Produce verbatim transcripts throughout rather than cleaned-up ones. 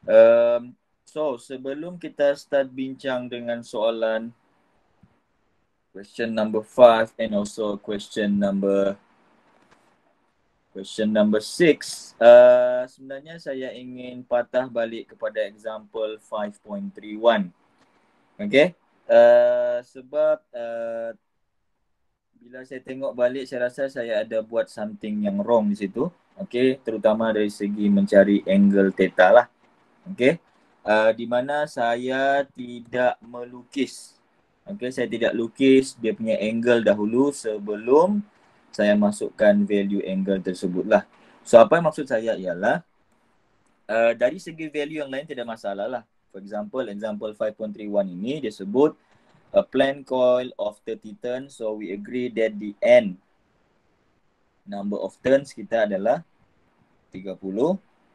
Um, so, sebelum kita start bincang dengan soalan question number five and also question number question number six, uh, sebenarnya saya ingin patah balik kepada example five point three one. Okay, uh, sebab uh, bila saya tengok balik, saya rasa saya ada buat something yang wrong di situ. Okay, terutama dari segi mencari angle theta lah. Okay, uh, di mana saya tidak melukis. Okay, saya tidak lukis dia punya angle dahulu sebelum saya masukkan value angle tersebut lah. So, apa yang maksud saya ialah uh, dari segi value yang lain tidak masalah lah. For example, example five point three one ini dia sebut a plane coil of thirty turns. So, we agree that the end number of turns kita adalah tiga puluh.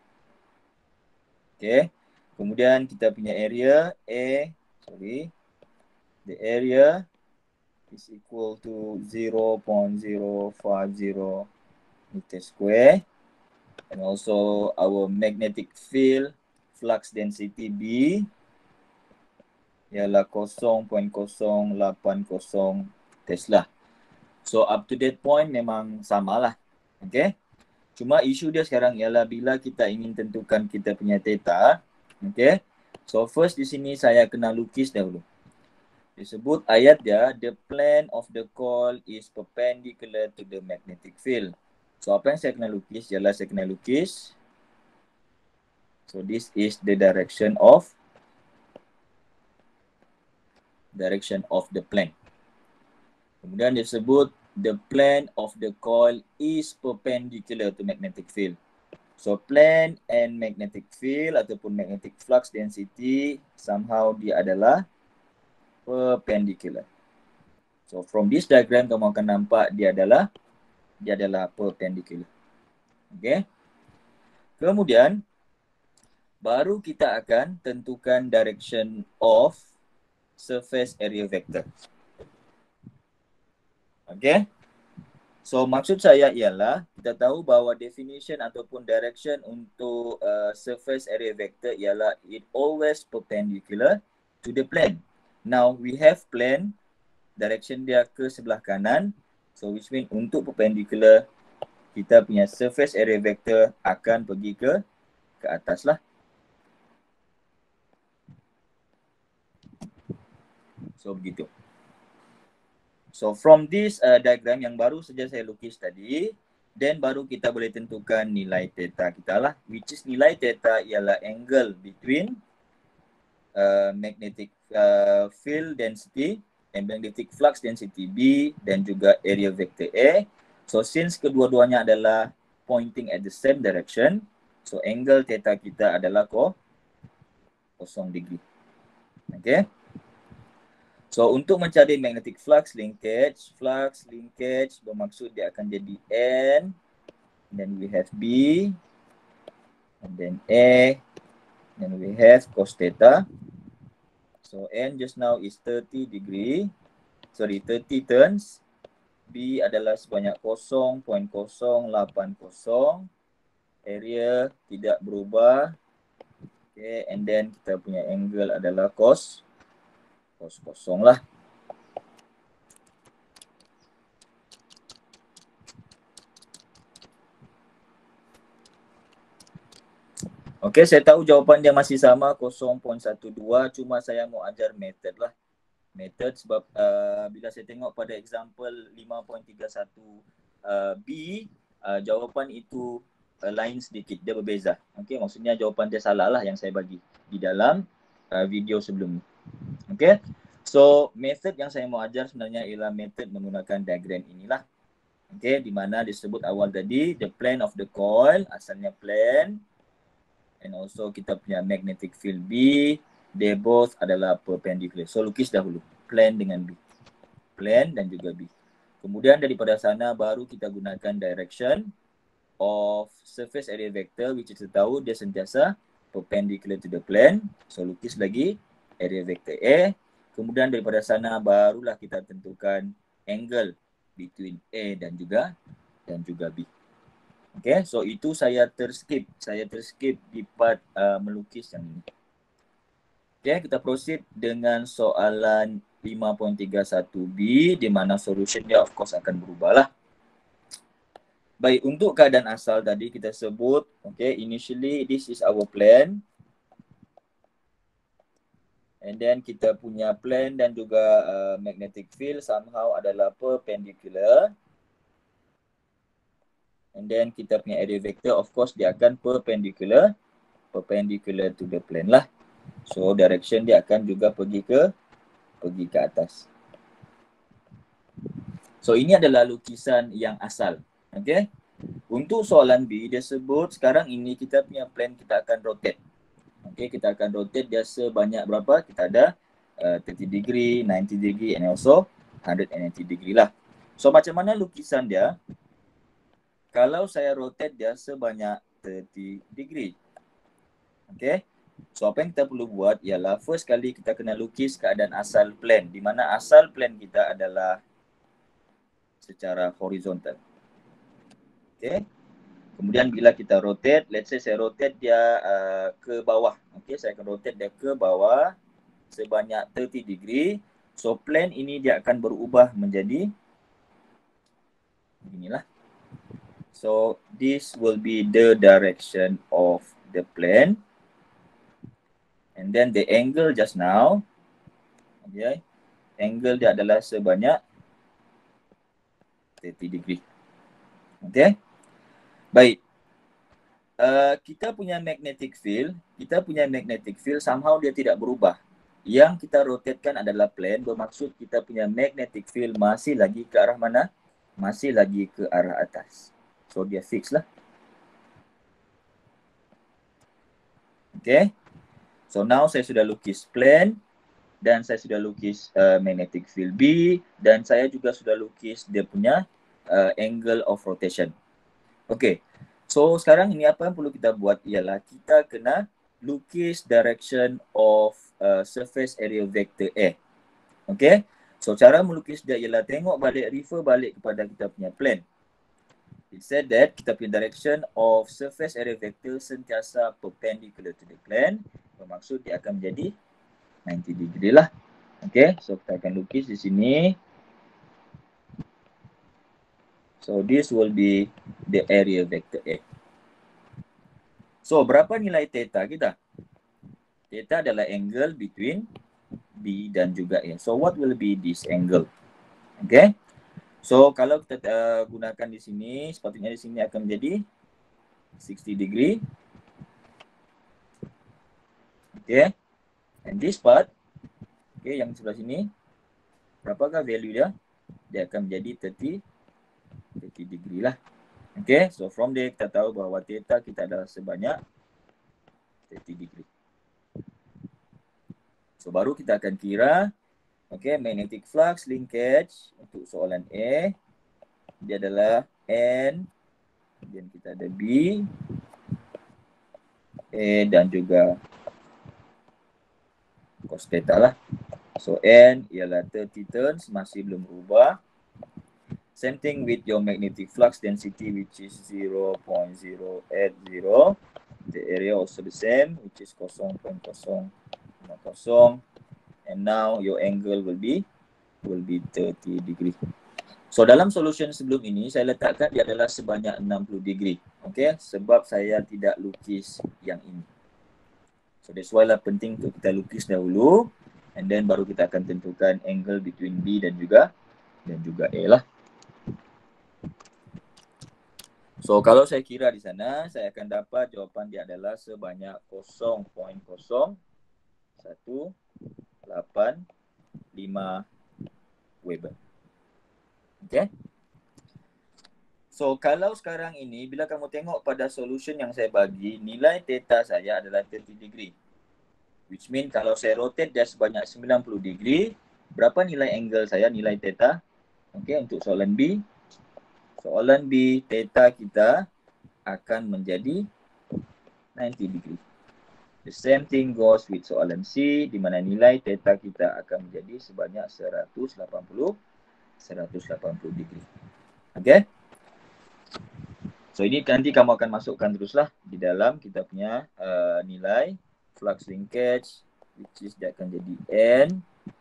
Okay. Kemudian kita punya area A, sorry, the area is equal to zero point zero five zero meter square. And also our magnetic field flux density B ialah zero point zero lapan kosong Tesla. So up to that point memang samalah. Okay. Cuma isu dia sekarang ialah bila kita ingin tentukan kita punya theta. Okay. So first di sini saya kena lukis dahulu. Disebut ayat dia, the plane of the coil is perpendicular to the magnetic field. So apa yang saya kena lukis ialah saya kena lukis. So this is the direction of direction of the plane. Kemudian disebut the plane of the coil is perpendicular to magnetic field. So plane and magnetic field ataupun magnetic flux density somehow dia adalah perpendicular. So from this diagram kamu akan nampak dia adalah dia adalah perpendicular. Okay. Kemudian baru kita akan tentukan direction of surface area vector. Okay. So maksud saya ialah kita tahu bahawa definition ataupun direction untuk uh, surface area vector ialah it always perpendicular to the plane. Now we have plane, direction dia ke sebelah kanan. So which mean untuk perpendicular kita punya surface area vector akan pergi ke ke atas lah. So begitu. So from this uh, diagram yang baru saja saya lukis tadi, then baru kita boleh tentukan nilai theta kita lah, which is nilai theta ialah angle between uh, magnetic uh, field density and magnetic flux density B dan juga area vector A. So since kedua-duanya adalah pointing at the same direction, so angle theta kita adalah ko kosong degree. Okay. So untuk mencari magnetic flux linkage, flux linkage bermaksud dia akan jadi N, then we have B, and then A, then we have cos theta. So N just now is thirty degree, sorry thirty turns. B adalah sebanyak zero point zero lapan kosong. Area tidak berubah. Okay, and then kita punya angle adalah cos cos kosong lah. Okey, saya tahu jawapan dia masih sama zero point satu dua, cuma saya mau ajar method lah. Method sebab uh, bila saya tengok pada example lima point tiga satu uh, B, uh, jawapan itu uh, lain sedikit, dia berbeza. Okey, maksudnya jawapan dia salah lah yang saya bagi di dalam uh, video sebelum ni. Okey. So, method yang saya mau ajar sebenarnya ialah method menggunakan diagram inilah. Okey, di mana disebut awal tadi the plane of the coil, asalnya plane, and also kita punya magnetic field B, they both adalah perpendicular. So lukis dahulu plane dengan B, plane dan juga B. Kemudian daripada sana baru kita gunakan direction of surface area vector, which kita tahu dia sentiasa perpendicular to the plane. So lukis lagi area vector A. Kemudian daripada sana barulah kita tentukan angle between A dan juga dan juga B. Okay, so itu saya terskip. Saya terskip di part uh, melukis yang ini. Okay, kita proceed dengan soalan lima titik tiga satu B di mana solution dia of course akan berubah lah. Baik, untuk keadaan asal tadi kita sebut, okay, initially this is our plan. And then kita punya plan dan juga uh, magnetic field somehow adalah perpendicular. And then kita punya area vector of course dia akan perpendicular. Perpendicular to the plane lah. So direction dia akan juga pergi ke pergi ke atas. So ini adalah lukisan yang asal. Okay. Untuk soalan B dia sebut sekarang ini kita punya plane kita akan rotate. Okay, kita akan rotate dia sebanyak berapa? Kita ada uh, thirty degree, ninety degree and also one hundred ninety degree lah. So macam mana lukisan dia? Kalau saya rotate dia sebanyak thirty degree. Okay. So apa yang kita perlu buat ialah first kali kita kena lukis keadaan asal plane. Di mana asal plane kita adalah secara horizontal. Okay. Kemudian bila kita rotate, let's say saya rotate dia uh, ke bawah. Okay, saya akan rotate dia ke bawah sebanyak thirty degree. So plane ini dia akan berubah menjadi inilah. So this will be the direction of the plane. And then the angle just now, okay, angle dia adalah sebanyak thirty degree. Okay. Baik. Uh, kita punya magnetic field, kita punya magnetic field somehow dia tidak berubah. Yang kita rotatekan adalah plane, bermaksud kita punya magnetic field masih lagi ke arah mana? Masih lagi ke arah atas. So dia fix lah. Okay. So now saya sudah lukis plane dan saya sudah lukis uh, magnetic field B dan saya juga sudah lukis dia punya uh, angle of rotation. Okay. So sekarang ini apa yang perlu kita buat ialah kita kena lukis direction of uh, surface area vector A. Okay. So cara melukis dia ialah tengok balik, refer balik kepada kita punya plane. It said that kita punya direction of surface area vector sentiasa perpendicular to the plane. Bermaksud dia akan menjadi ninety degree lah. Okay. So kita akan lukis di sini. So this will be the area vector A. So berapa nilai theta kita? Theta adalah angle between B dan juga A. So what will be this angle? Okay. So kalau kita uh, gunakan di sini, sepatutnya di sini akan menjadi sixty degree. Okay. And this part, okay, yang sebelah sini, berapakah value dia? Dia akan menjadi thirty degree lah. Okay, so from there kita tahu bahawa theta kita adalah sebanyak thirty degree. So baru kita akan kira, okay, magnetic flux linkage untuk soalan A, dia adalah N, kemudian kita ada B, A dan juga cos theta lah. So N ialah thirty turns, masih belum berubah. Same thing with your magnetic flux density, which is zero point zero eight zero. The area also the same, which is zero point zero lima zero. And now your angle will be will be thirty degree. So dalam solution sebelum ini saya letakkan dia adalah sebanyak enam puluh degree. Okay, sebab saya tidak lukis yang ini. So that's why lah penting untuk kita lukis dahulu, and then baru kita akan tentukan angle between B dan juga dan juga A lah. So kalau saya kira di sana, saya akan dapat jawapan dia adalah sebanyak zero point zero satu lapan lima Weber. Okay. So kalau sekarang ini, bila kamu tengok pada solution yang saya bagi, nilai theta saya adalah thirty degree. Which mean kalau saya rotate dia sebanyak sembilan puluh degree, berapa nilai angle saya, nilai theta? Okay, untuk soalan B. Soalan B, theta kita akan menjadi ninety degree. The same thing goes with soalan C, di mana nilai theta kita akan menjadi sebanyak seratus lapan puluh degree. Okay? So ini nanti kamu akan masukkan teruslah di dalam kita punya uh, nilai flux linkage, which is dia akan jadi N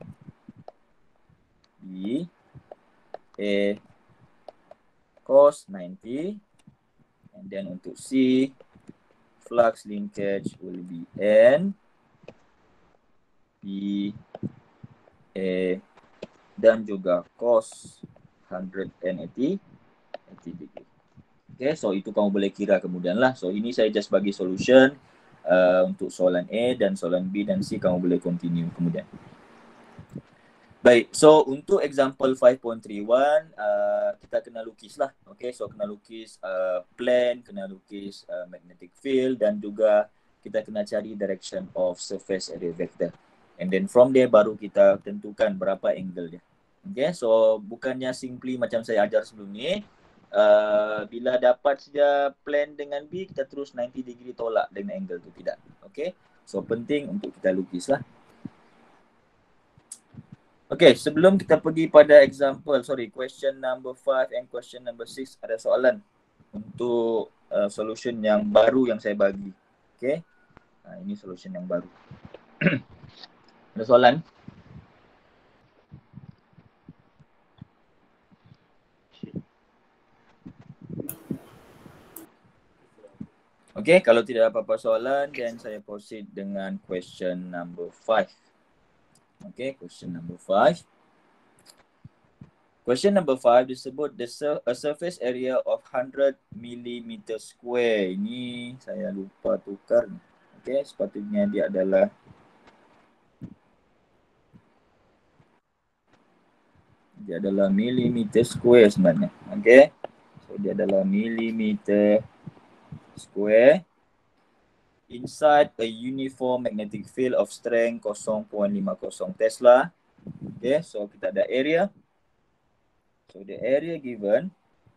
B A cos ninety, and then untuk C flux linkage will be N B A dan juga cos one hundred eighty degree. Okay, so itu kamu boleh kira kemudian lah. So ini saya just bagi solution uh, untuk soalan A dan soalan B dan C kamu boleh continue kemudian. Baik, so untuk example five point three one uh, kita kena lukis lah. Okay, so kena lukis uh, plane, kena lukis uh, magnetic field dan juga kita kena cari direction of surface area vector. And then from there baru kita tentukan berapa angle dia. Okay, so bukannya simply macam saya ajar sebelum ni. Uh, bila dapat saja plane dengan B, kita terus ninety degree tolak dengan angle tu, tidak. Okay, so penting untuk kita lukis lah. Okay, sebelum kita pergi pada example, sorry, question number five and question number six, ada soalan untuk uh, solution yang baru yang saya bagi. Okay, nah, ini solution yang baru. Ada soalan? Okay, kalau tidak apa-apa soalan, then saya proceed dengan question number five. Okay, question number five. Question number five disebut the sur a surface area of one hundred millimeter square. Ini saya lupa tukar. Okay, sepatutnya dia adalah dia adalah millimeter square sebenarnya. Okay, so dia adalah millimeter square inside a uniform magnetic field of strength zero point lima zero Tesla. Okay, so kita ada area. So the area given,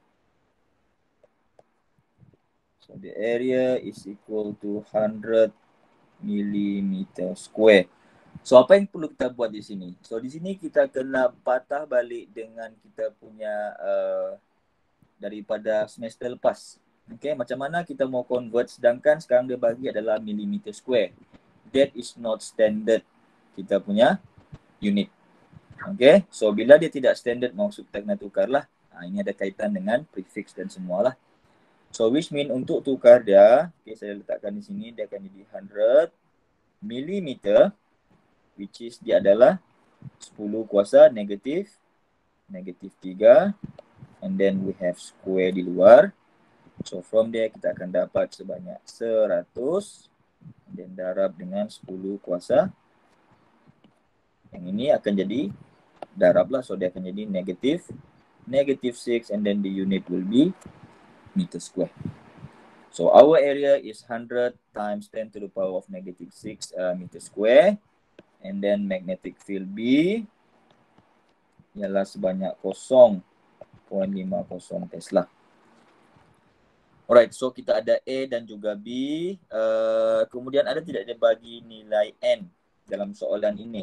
so the area is equal to one hundred millimeter square. So apa yang perlu kita buat di sini? So di sini kita kena patah balik dengan kita punya uh, daripada semester lepas. Okay, macam mana kita mau convert sedangkan sekarang dia bagi adalah millimeter square. That is not standard kita punya unit. Okay, so bila dia tidak standard maksud kita kena tukar lah. Ha, ini ada kaitan dengan prefix dan semualah. So which mean untuk tukar dia, okay, saya letakkan di sini dia akan jadi one hundred millimeter, which is dia adalah sepuluh kuasa negatif, negatif tiga, and then we have square di luar. So from there kita akan dapat sebanyak seratus, dan darab dengan sepuluh kuasa. Yang ini akan jadi darab lah, so dia akan jadi negatif, negatif six, and then the unit will be meter square. So our area is one hundred times ten to the power of negative six uh, meter square. And then magnetic field B ialah sebanyak zero point lima zero Tesla. Alright, so kita ada A dan juga B. Uh, kemudian ada tidak dia bagi nilai N dalam soalan ini?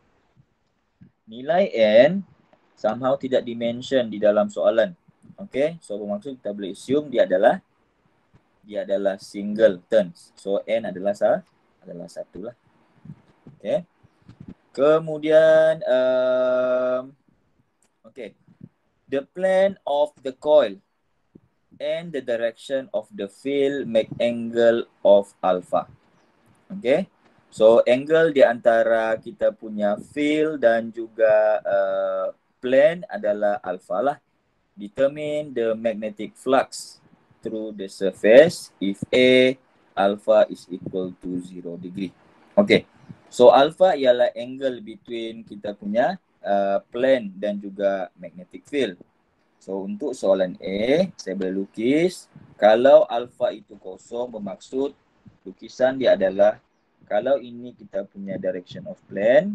Nilai N somehow tidak dimention di dalam soalan. Okay, so bermaksud kita boleh assume dia adalah dia adalah single turns. So N adalah sah, adalah satu lah. Okay. Kemudian, um, okay, the plane of the coil and the direction of the field make angle of alpha. Okay. So angle di antara kita punya field dan juga uh, plane adalah alpha lah. Determine the magnetic flux through the surface if A alpha is equal to zero degree. Okay. So alpha ialah angle between kita punya uh, plane dan juga magnetic field. So untuk soalan A, saya boleh lukis kalau alpha itu kosong bermaksud lukisan dia adalah kalau ini kita punya direction of plane.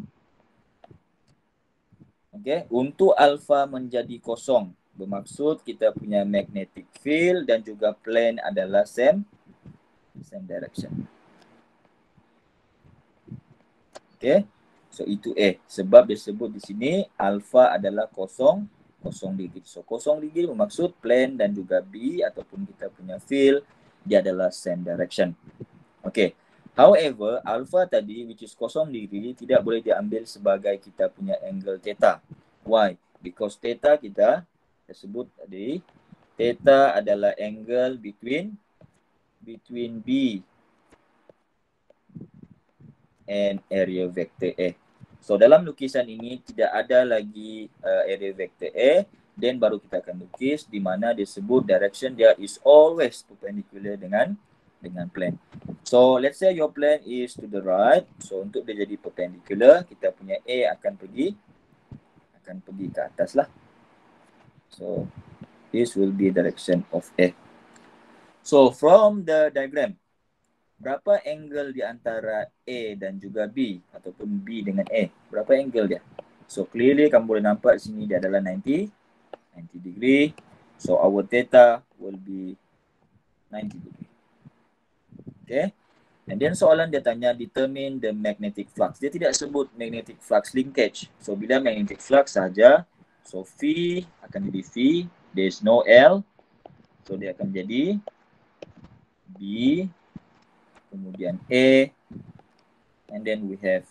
Okay, untuk alpha menjadi kosong bermaksud kita punya magnetic field dan juga plane adalah same same direction. Okay, so itu A. Sebab dia sebut di sini alpha adalah kosong kosong degree. So kosong degree bermaksud plane dan juga B ataupun kita punya field dia adalah same direction. Okay. However, alpha tadi which is kosong degree tidak boleh diambil sebagai kita punya angle theta. Why? Because theta kita tersebut tadi theta adalah angle between between B and area vector A. So dalam lukisan ini tidak ada lagi uh, area vector A, then baru kita akan lukis di mana disebut direction dia is always perpendicular dengan dengan plane. So let's say your plane is to the right. So untuk dia jadi perpendicular, kita punya A akan pergi akan pergi ke atas lah. So this will be direction of A. So from the diagram, berapa angle di antara A dan juga B ataupun B dengan A? Berapa angle dia? So clearly kamu boleh nampak di sini dia adalah ninety degree. So our theta will be ninety degree. Okay. And then soalan dia tanya determine the magnetic flux. Dia tidak sebut magnetic flux linkage. So bila magnetic flux saja, so V akan jadi V, there is no L. So dia akan menjadi B, kemudian A, and then we have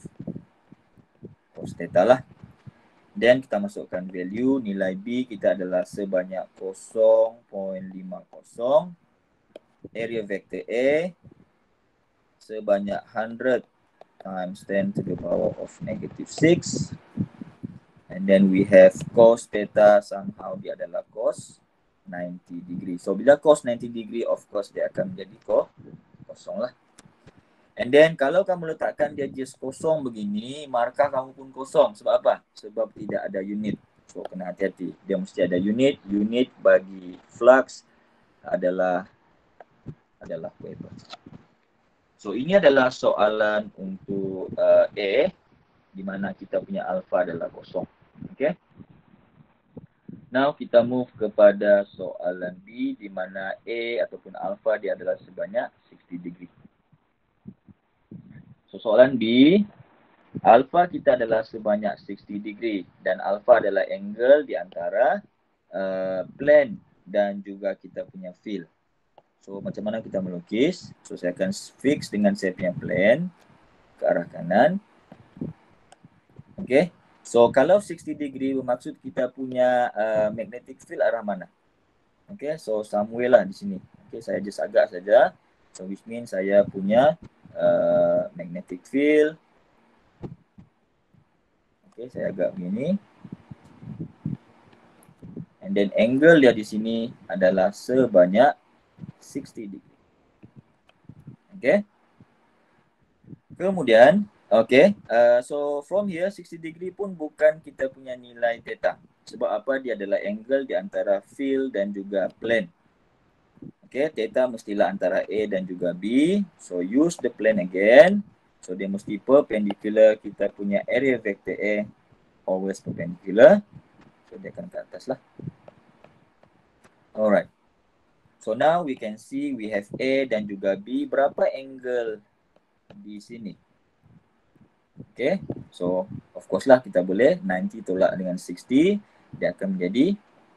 cos theta lah. Then kita masukkan value, nilai B kita adalah sebanyak zero point lima kosong. Area vector A sebanyak one hundred times ten to the power of negative six. And then we have cos theta, somehow dia adalah cos ninety degree. So bila cos ninety degree, of course dia akan menjadi kosong lah. And then kalau kamu letakkan dia just kosong begini, markah kamu pun kosong. Sebab apa? Sebab tidak ada unit. So kena hati-hati. Dia mesti ada unit. Unit bagi flux adalah adalah Weber. So ini adalah soalan untuk uh, A, di mana kita punya alpha adalah kosong. Okay. Now kita move kepada soalan B, di mana A ataupun alpha dia adalah sebanyak sixty degree. So soalan B, alpha kita adalah sebanyak sixty degree dan alpha adalah angle di antara uh, plane dan juga kita punya field. So macam mana kita melukis? So saya akan fix dengan saya punya plane ke arah kanan. Okay. So kalau sixty degree bermaksud kita punya uh, magnetic field arah mana? Okay. So somewhere lah di sini. Okay. Saya just agak saja. So which means saya punya uh, magnetic field. Okay. Saya agak begini. And then angle dia di sini adalah sebanyak sixty degree. Okay. Kemudian, okay. Uh, so from here sixty degree pun bukan kita punya nilai theta. Sebab apa? Dia adalah angle di antara field dan juga plane. Okay. Theta mestilah antara A dan juga B. So use the plane again. So dia mesti perpendicular kita punya area vector A. Always perpendicular. So dia akan ke atas lah. Alright. So now we can see we have A dan juga B. Berapa angle di sini? Okay. So of course lah kita boleh ninety tolak dengan sixty. Dia akan menjadi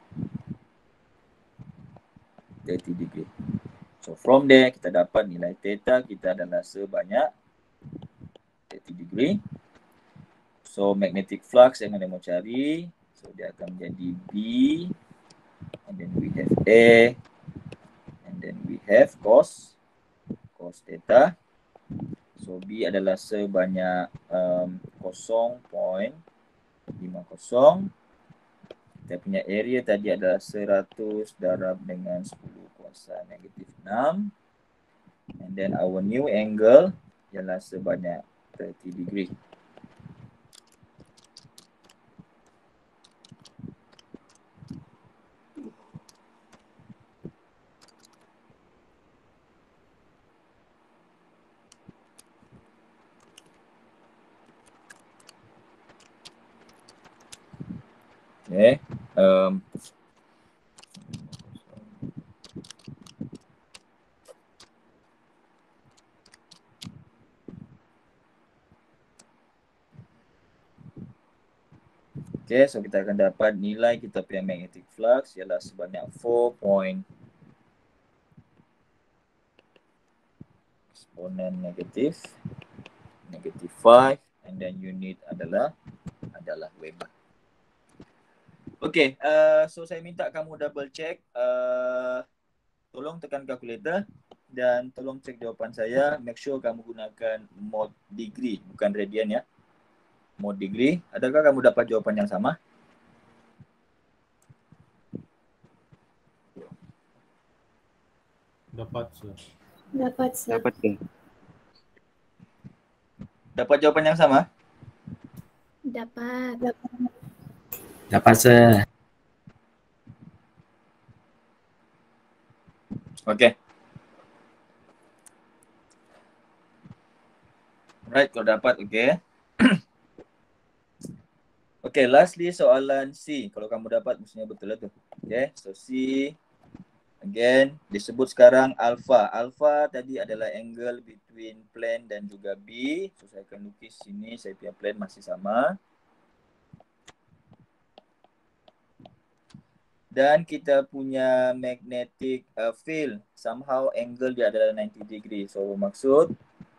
thirty degree. So from there kita dapat nilai theta kita adalah sebanyak thirty degree. So magnetic flux yang anda mau cari. So dia akan menjadi B. And then we have A. Then we have cos cos theta. So B adalah sebanyak um, zero point lima kosong. Kita punya area tadi adalah seratus darab dengan sepuluh kuasa negatif enam. And then our new angle ialah sebanyak thirty degree. Okay. Um, Okay, so kita akan dapat nilai kita punya magnetic flux ialah sebanyak four point eksponen negatif negatif five and then unit adalah adalah Weber. Okay, uh, so saya minta kamu double check, uh, tolong tekan kalkulator dan tolong cek jawapan saya. Make sure kamu gunakan mode degree bukan radian ya. Mode degree. Adakah kamu dapat jawapan yang sama? Dapat, sir. Dapat, sir. Dapat, sir. Dapat jawapan yang sama? Dapat. Dapat, sir. Okay. Right, kalau dapat, okay. Okay, lastly soalan C. Kalau kamu dapat, mestinya betul lah tu. Okay, so C. Again, disebut sekarang alpha. Alpha tadi adalah angle between plane dan juga B. So, saya akan lukis sini. Saya punya plane masih sama. Dan kita punya magnetic uh, field. Somehow angle dia adalah ninety degree. So, maksud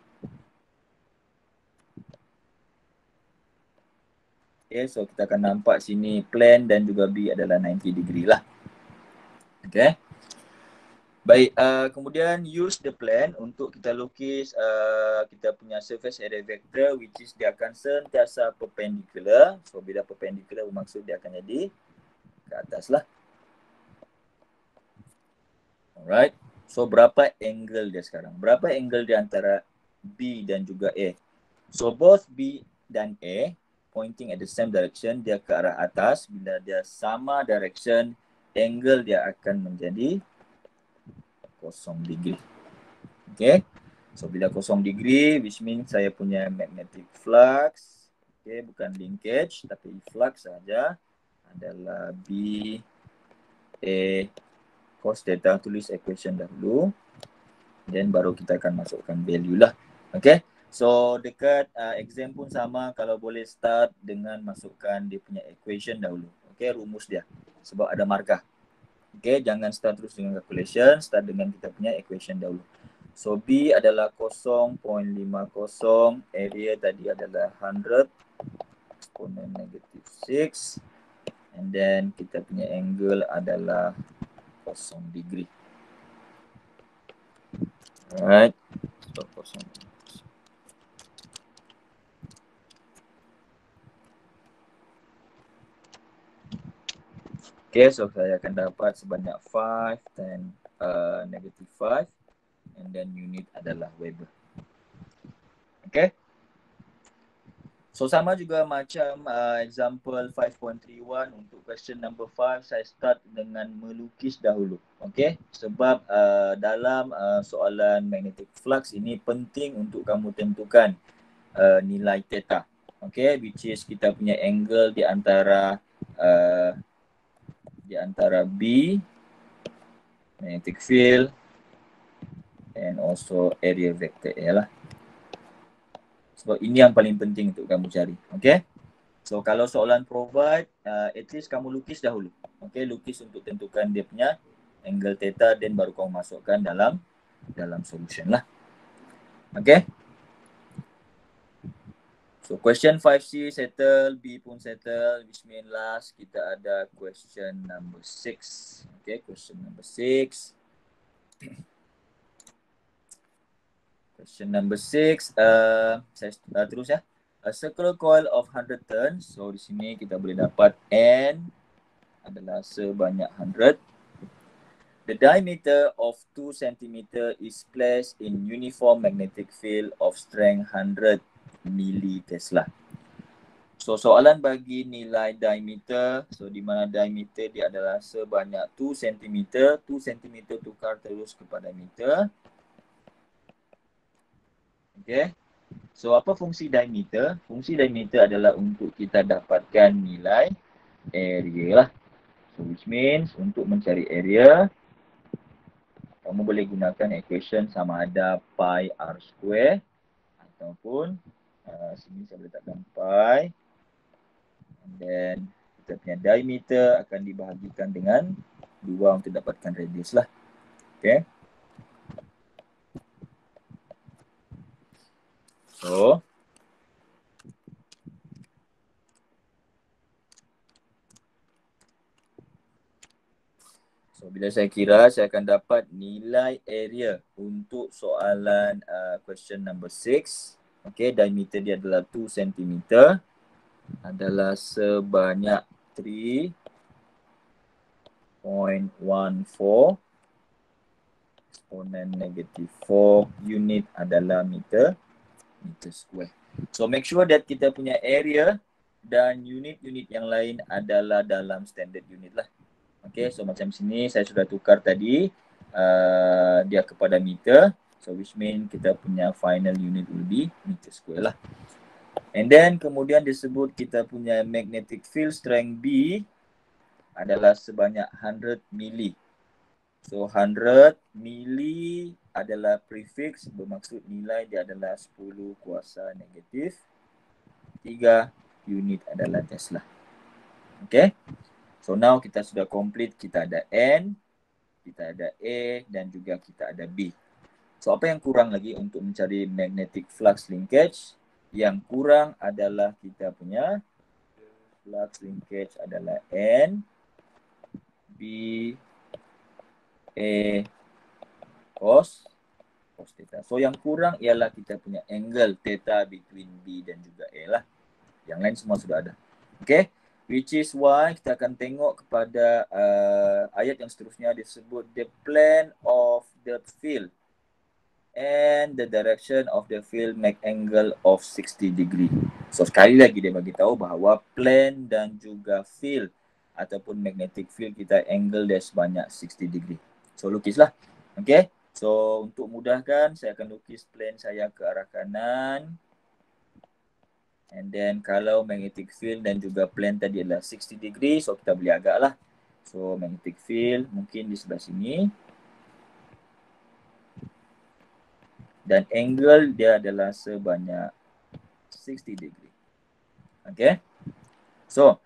okay, so kita akan nampak sini plane dan juga B adalah ninety degree lah. Okay. Baik, uh, kemudian use the plane untuk kita lukis uh, kita punya surface area vector which is dia akan sentiasa perpendicular. So, bila perpendicular bermaksud dia akan jadi ke atas lah. Alright. So, berapa angle dia sekarang? Berapa angle di antara B dan juga A? So, both B dan A pointing at the same direction, dia ke arah atas. Bila dia sama direction, angle dia akan menjadi kosong degree. Okay. So, bila kosong degree, which means saya punya magnetic flux, okay, bukan linkage, tapi flux saja adalah B A cos theta. Tulis equation dahulu. Then baru kita akan masukkan value lah. Okay. So, dekat uh, exam pun sama, kalau boleh start dengan masukkan dia punya equation dahulu. Okay, rumus dia. Sebab ada markah. Okay, jangan start terus dengan calculation, start dengan kita punya equation dahulu. So, B adalah zero point lima zero, area tadi adalah one hundred, exponent negative six, and then kita punya angle adalah zero degree. Alright, so zero. Okay, so saya akan dapat sebanyak five, ten, uh, negative five. And then unit adalah Weber. Okay. So sama juga macam uh, example five point three one untuk question number five, saya start dengan melukis dahulu. Okay. Sebab uh, dalam uh, soalan magnetic flux ini penting untuk kamu tentukan uh, nilai theta. Okay. Which is kita punya angle di antara uh, di antara B, magnetic field, and also area vector A lah. Sebab ini yang paling penting untuk kamu cari. Okay. So kalau soalan provide, uh, at least kamu lukis dahulu. Okay, lukis untuk tentukan dia punya angle theta dan baru kamu masukkan dalam dalam solution lah. Okay. So question five C settle, B pun settle, which mean last kita ada question number six. Okay, question number six. Question number six, uh, saya uh, terus ya. A circular coil of one hundred turns. So di sini kita boleh dapat N adalah sebanyak one hundred. The diameter of two centimeter is placed in uniform magnetic field of strength one hundred militesla. So soalan bagi nilai diameter. So di mana diameter dia adalah sebanyak two centimeter. two centimeter tukar terus kepada meter. Okay. So apa fungsi diameter? Fungsi diameter adalah untuk kita dapatkan nilai area lah. So which means untuk mencari area, kamu boleh gunakan equation sama ada pi r square ataupun uh, sini saya boleh letakkan pi And then kita punya diameter akan dibahagikan dengan dua untuk dapatkan radius lah. Okay. So, So, bila saya kira, saya akan dapat nilai area untuk soalan uh, question number six. Okay, diameter dia adalah two centimeter. Adalah sebanyak three point one four. Eksponen negatif four unit adalah meter, meter square. So, make sure that kita punya area dan unit-unit yang lain adalah dalam standard unit lah. Okay, so macam sini saya sudah tukar tadi uh, dia kepada meter. So which mean kita punya final unit will be meter square lah. And then kemudian disebut kita punya magnetic field strength B adalah sebanyak one hundred milli. So one hundred milli adalah prefix, bermaksud nilai dia adalah sepuluh kuasa negatif tiga unit adalah Tesla. Okay. So now kita sudah complete, kita ada N, kita ada A dan juga kita ada B. So apa yang kurang lagi untuk mencari magnetic flux linkage? Yang kurang adalah kita punya flux linkage adalah N, B, A, cos, cos theta. So yang kurang ialah kita punya angle theta between B dan juga A lah. Yang lain semua sudah ada. Okay. Which is why kita akan tengok kepada uh, ayat yang seterusnya disebut the plane of the field and the direction of the field make angle of sixty degree. So sekali lagi dia bagi tahu bahawa plane dan juga field ataupun magnetic field kita angle dia sebanyak sixty degree. So lukislah. Okay. So untuk mudahkan saya akan lukis plane saya ke arah kanan. And then kalau magnetic field dan juga plane tadi adalah sixty degree, so kita boleh agak lah. So magnetic field mungkin di sebelah sini. Dan angle dia adalah sebanyak sixty degree. Okay. So,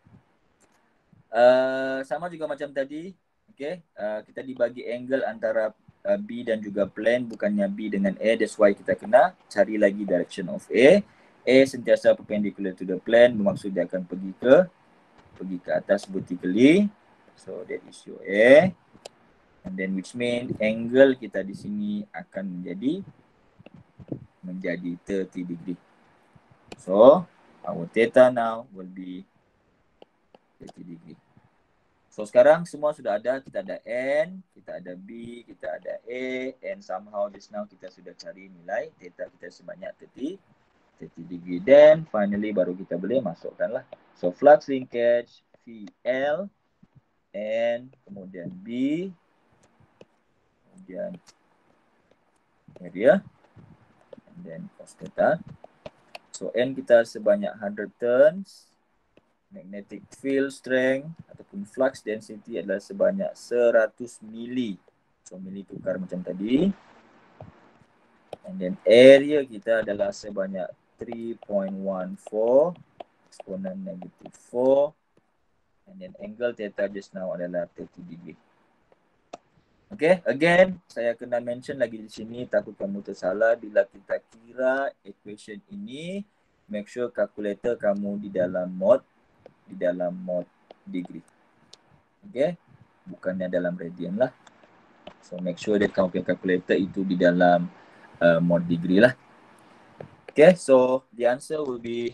uh, sama juga macam tadi. Okay. Uh, kita dibagi angle antara uh, B dan juga plane, bukannya B dengan A. That's why kita kena cari lagi direction of A. A sentiasa perpendicular to the plane, bermaksud dia akan pergi ke pergi ke atas vertically. So that is your A. And then which mean angle kita di sini akan menjadi menjadi thirty degree. So our theta now will be thirty degree. So sekarang semua sudah ada, kita ada N, kita ada B, kita ada A, and somehow just now kita sudah cari nilai theta kita sebanyak thirty degree. Then finally baru kita boleh masukkan lah. So flux linkage V L, N, kemudian B, kemudian area, and then cos theta. So N kita sebanyak one hundred turns, magnetic field strength ataupun flux density adalah sebanyak seratus milli. So milli tukar macam tadi. And then area kita adalah sebanyak three point one four, eksponen negatif four, and then angle theta just now adalah thirty degree. Okay, again saya kena mention lagi di sini, takut kamu tersalah bila kita kira equation ini, make sure calculator kamu di dalam mode di dalam mode degree. Okay, bukannya dalam radian lah. So make sure that kamu punya calculator itu di dalam uh, mode degree lah. Okay, so the answer will be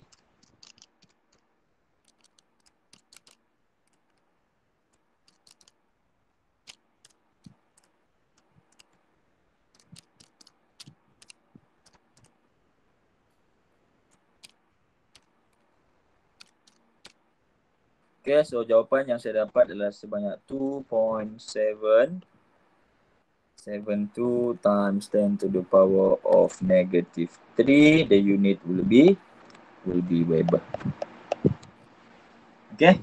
Okay, so jawapan yang saya dapat adalah sebanyak two point seven seven two times ten to the power of negative three. The unit will be will be Weber. Okay.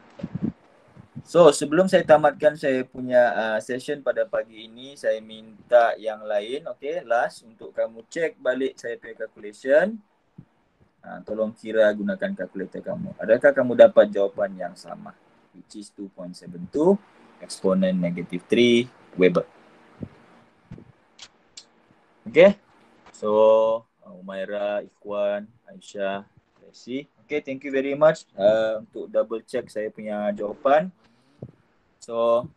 So sebelum saya tamatkan saya punya uh, session pada pagi ini, saya minta yang lain, okay, last untuk kamu cek balik saya punya calculation. Ha, tolong kira gunakan kalkulator kamu. Adakah kamu dapat jawapan yang sama? Which is two point seven two exponent negative three Weber. Okay. So, Umaira, Ikhwan, Aisyah, Tracy. Okay, thank you very much uh, untuk double check saya punya jawapan. So,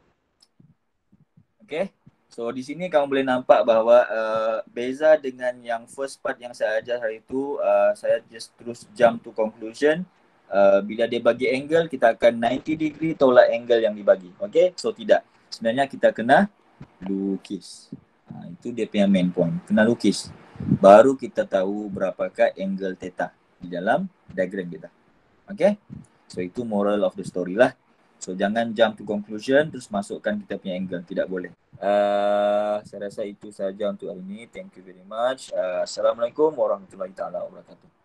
okay. So, di sini kamu boleh nampak bahawa uh, beza dengan yang first part yang saya ajar hari itu, uh, saya just terus jump to conclusion. Uh, bila dia bagi angle, kita akan ninety degree tolak angle yang dibagi. Okay, so tidak. Sebenarnya kita kena lukis. Ha, itu dia punya main point. Kena lukis. Baru kita tahu berapakah angle theta di dalam diagram kita. Okay, so itu moral of the story lah. So jangan jump to conclusion terus masukkan kita punya angle. Tidak boleh. Uh, saya rasa itu saja untuk hari ini. Thank you very much. Uh, Assalamualaikum warahmatullahi taala wabarakatuh.